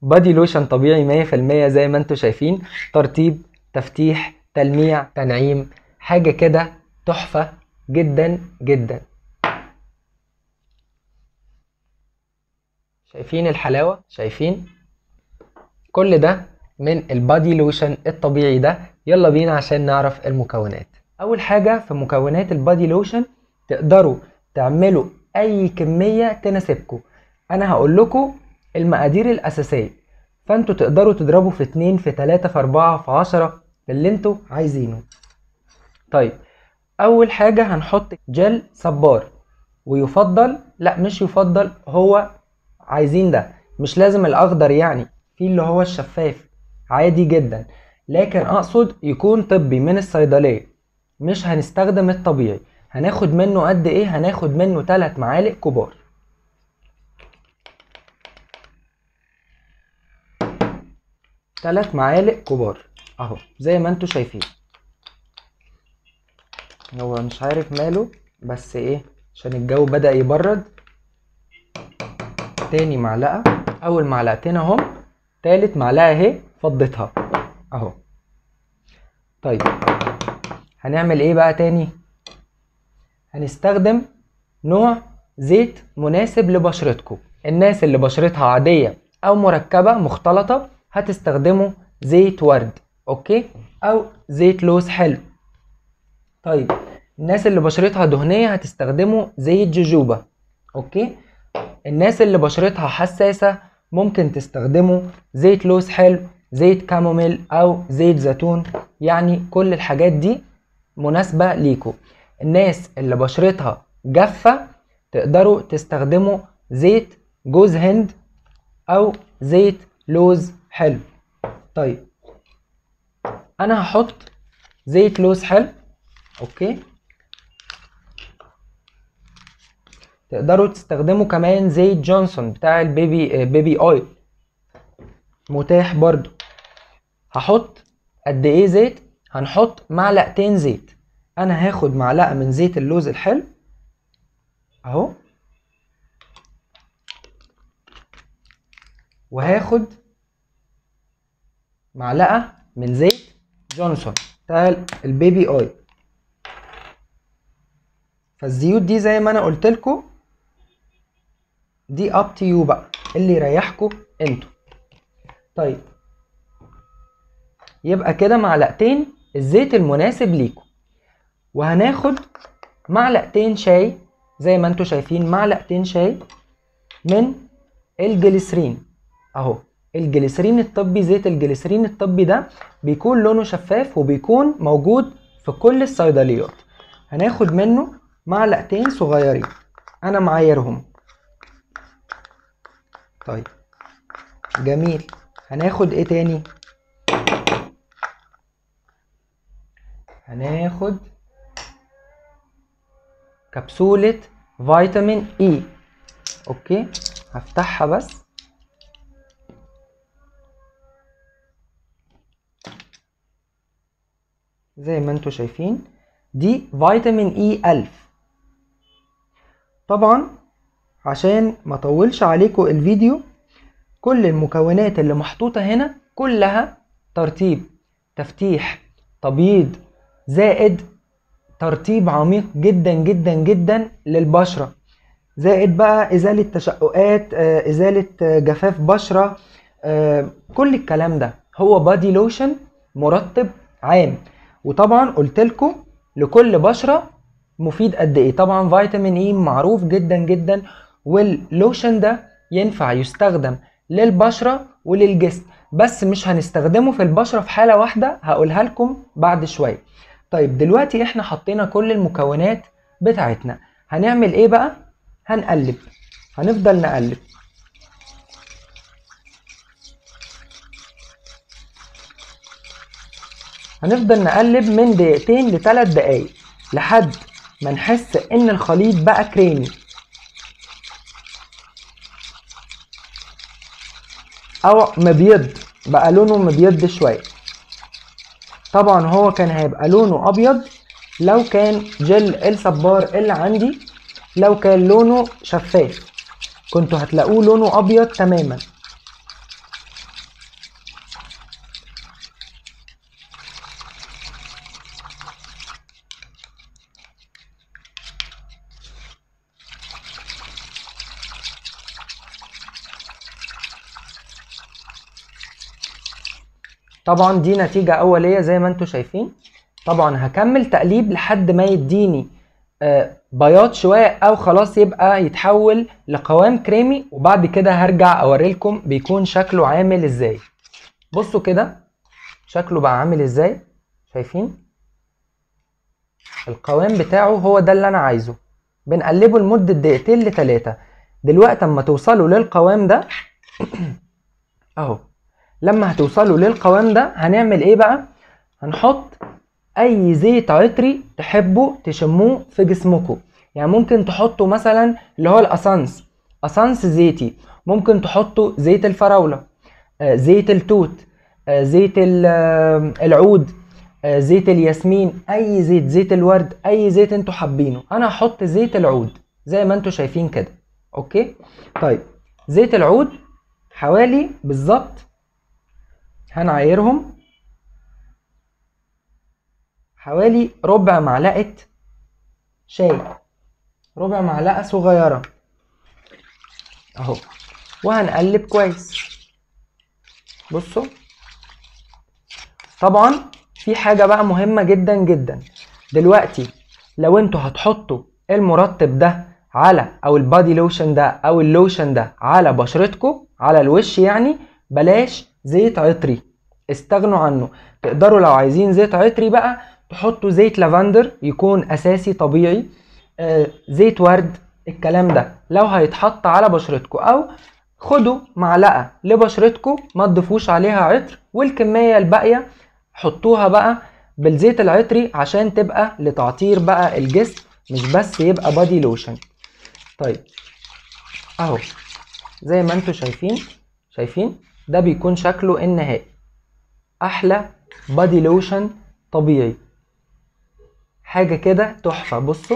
بادي لوشن طبيعي 100% زي ما انتوا شايفين. ترطيب، تفتيح، تلميع، تنعيم، حاجة كده تحفة جدا جدا. شايفين الحلاوة؟ شايفين؟ كل ده من البادي لوشن الطبيعي ده. يلا بينا عشان نعرف المكونات. اول حاجة في مكونات البادي لوشن، تقدروا تعملوا اي كمية تناسبكم. انا هقول لكم المقادير الاساسية، فانتوا تقدروا تضربوا في 2 في 3 في 4 في 10 اللي انتوا عايزينه. طيب اول حاجة هنحط جل صبار، ويفضل، لا مش يفضل، هو عايزين ده، مش لازم الاخضر يعني، في اللي هو الشفاف عادي جدا، لكن اقصد يكون طبي من الصيدلية. مش هنستخدم الطبيعي. هناخد منه قد ايه؟ هناخد منه 3 معالق كبار. 3 معالق كبار اهو زي ما انتوا شايفين. هو مش عارف ماله، بس ايه، عشان الجو بدأ يبرد. تاني معلقة، اول معلقتين اهم، تالت معلقة اهي فضيتها اهو. طيب هنعمل ايه بقى تاني؟ هنستخدم نوع زيت مناسب لبشرتكم. الناس اللي بشرتها عادية او مركبة مختلطة هتستخدموا زيت ورد، اوكي، او زيت لوز حلو. طيب الناس اللي بشرتها دهنية هتستخدموا زيت جوجوبا، اوكي. الناس اللي بشرتها حساسة ممكن تستخدموا زيت لوز حلو، زيت كاموميل او زيت زيتون. يعني كل الحاجات دي مناسبة ليكم. الناس اللي بشرتها جافة تقدروا تستخدموا زيت جوز هند او زيت لوز حلو. طيب انا هحط زيت لوز حلو، اوكي. تقدروا تستخدموا كمان زيت جونسون بتاع بيبي اويل، متاح برضو. هحط قد ايه زيت؟ هنحط معلقتين زيت. انا هاخد معلقة من زيت اللوز الحلو اهو، وهاخد معلقة من زيت جونسون بتاع البيبي اويل. فالزيوت دي زي ما انا قلت لكم دي up to you بقى، اللي يريحكم انتوا. طيب يبقى كده معلقتين الزيت المناسب ليكم. وهناخد معلقتين شاي زي ما انتوا شايفين، معلقتين شاي من الجليسرين اهو. الجليسرين الطبي، زيت الجليسرين الطبي ده بيكون لونه شفاف وبيكون موجود في كل الصيدليات. هناخد منه معلقتين صغيرين انا معايرهم. طيب جميل. هناخد ايه تاني؟ هناخد كبسولة فيتامين اي، اوكي. هفتحها بس. زي ما انتوا شايفين دي فيتامين اي 1000. طبعا عشان ما اطولش عليكم الفيديو، كل المكونات اللي محطوطة هنا كلها ترطيب، تفتيح، تبييض، زائد ترطيب عميق جدا جدا جدا للبشرة، زائد بقى ازالة تشققات، ازالة جفاف بشرة، كل الكلام ده. هو بادي لوشن مرطب عام. وطبعا قلتلكوا لكل بشرة مفيد قد ايه. طبعا فيتامين اي معروف جدا جدا، واللوشن ده ينفع يستخدم للبشرة وللجسم، بس مش هنستخدمه في البشرة في حالة واحدة هقولها لكم بعد شوية. طيب دلوقتي احنا حطينا كل المكونات بتاعتنا، هنعمل ايه بقى؟ هنقلب، هنفضل نقلب. هنفضل نقلب من دقيقتين ل3 دقايق لحد ما نحس ان الخليط بقى كريمي او مبيض، بقى لونه مبيض شوية. طبعا هو كان هيبقى لونه ابيض لو كان جل الصبار اللي عندي، لو كان لونه شفاف كنتوا هتلاقوه لونه ابيض تماما. طبعا دي نتيجة اولية زي ما انتوا شايفين. طبعا هكمل تقليب لحد ما يديني بياض شوية او خلاص يبقى يتحول لقوام كريمي، وبعد كده هرجع اوريلكم بيكون شكله عامل ازاي. بصوا كده شكله بقى عامل ازاي، شايفين القوام بتاعه هو ده اللي انا عايزه. بنقلبه لمدة دقيقتين ل3. دلوقتي اما توصلوا للقوام ده اهو، لما هتوصلوا للقوام ده هنعمل ايه بقى؟ هنحط اي زيت عطري تحبوا تشموه في جسمكم. يعني ممكن تحطوا مثلا اللي هو الاسانس، اسانس زيتي، ممكن تحطوا زيت الفراولة، زيت التوت، زيت العود، زيت الياسمين، اي زيت، زيت الورد، اي زيت انتوا حابينه. انا هحط زيت العود زي ما انتوا شايفين كده. اوكي طيب، زيت العود حوالي بالظبط هنعايرهم حوالي ربع معلقة شاي، ربع معلقة صغيرة اهو، وهنقلب كويس. بصوا طبعا في حاجة بقى مهمة جدا جدا دلوقتي، لو انتوا هتحطوا المرطب ده على او البادي لوشن ده او اللوشن ده على بشرتكم على الوش، يعني بلاش زيت عطري، استغنوا عنه. تقدروا لو عايزين زيت عطري بقى تحطوا زيت لافندر يكون اساسي طبيعي، زيت ورد، الكلام ده لو هيتحط على بشرتكم. او خدوا معلقة لبشرتكم ما تضيفوش عليها عطر، والكمية الباقية حطوها بقى بالزيت العطري عشان تبقى لتعطير بقى الجسم، مش بس يبقى بادي لوشن. طيب اهو زي ما انتوا شايفين ده بيكون شكله النهائي، احلى بادي لوشن طبيعي، حاجة كده تحفة. بصوا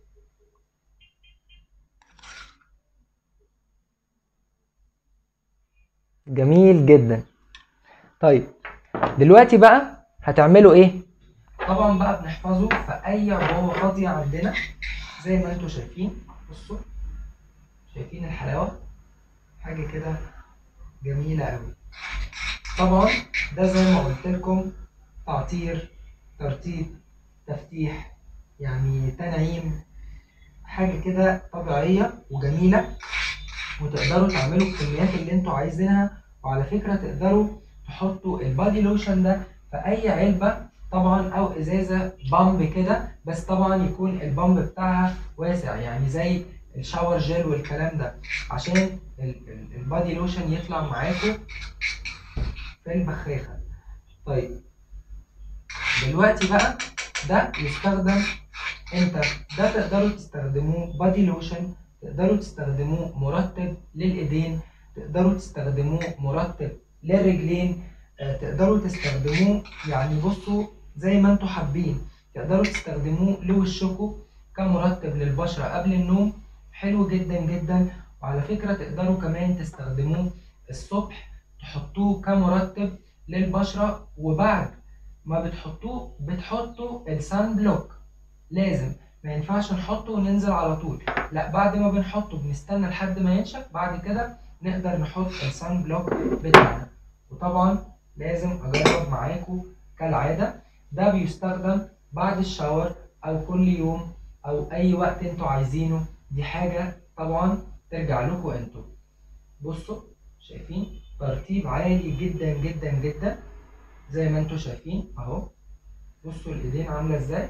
جميل جدا. طيب دلوقتي بقى هتعملوا ايه؟ طبعا بقى بنحفظه في اي عبوة فاضية عندنا زي ما انتوا شايفين. بصوا شايفين الحلاوة، حاجة كده جميلة قوي. طبعا ده زي ما قلت لكم تعطير، ترطيب، تفتيح، يعني تنعيم، حاجة كده طبيعية وجميلة، وتقدروا تعملوا الكميات اللي انتوا عايزينها. وعلى فكرة تقدروا تحطوا البادي لوشن ده في اي علبة طبعا او ازازة بامب كده، بس طبعا يكون البامب بتاعها واسع، يعني زي الشاور جيل والكلام ده، عشان البادي لوشن يطلع معاكم في البخاخة. طيب دلوقتي بقى ده يستخدم امتى؟ ده تقدروا تستخدموه بادي لوشن، تقدروا تستخدموه مرطب للايدين، تقدروا تستخدموه مرطب للرجلين، تقدروا تستخدموه يعني بصوا زي ما انتوا حابين. تقدروا تستخدموه لوشكوا كمرطب للبشرة قبل النوم، حلو جدا جدا. وعلى فكرة تقدروا كمان تستخدموه الصبح، تحطوه كمرطب للبشرة، وبعد ما بتحطوا السان بلوك. لازم ما ينفعش نحطه وننزل على طول، لا بعد ما بنحطه بنستنى لحد ما ينشف، بعد كده نقدر نحط السان بلوك بتاعنا. وطبعا لازم اجرب معاكم كالعادة، ده بيستخدم بعد الشاور او كل يوم او اي وقت انتوا عايزينه، دي حاجة طبعا ترجع لكم انتوا. بصوا شايفين ترتيب عالي جدا جدا جدا زي ما انتوا شايفين اهو. بصوا الايدين عامله ازاي،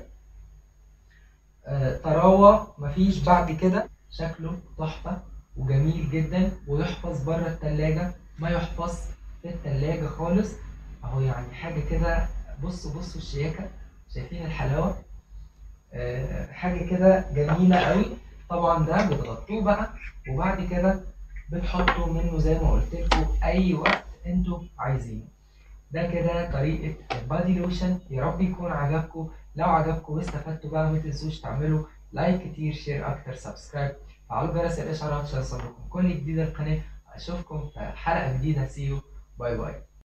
طراوه مفيش بعد كده، شكله تحفه وجميل جدا، ويحفظ بره التلاجة، ما يحفظ في التلاجة خالص اهو. يعني حاجه كده، بصوا الشياكه، شايفين الحلاوه، حاجه كده جميله قوي. طبعا ده بتغطوه بقى، وبعد كده بتحطوا منه زي ما قلت لكم اي وقت انتوا عايزينه. ده كده طريقة البادي لوشن، يا رب يكون عجبكم. لو عجبكم واستفدتوا بقى ما تنسوش تعملوا لايك كتير، شير اكتر، سبسكرايب، فعلوا جرس الاشعارات عشان يوصلكم كل جديد القناة. اشوفكم في حلقة جديدة. سيو، باي باي.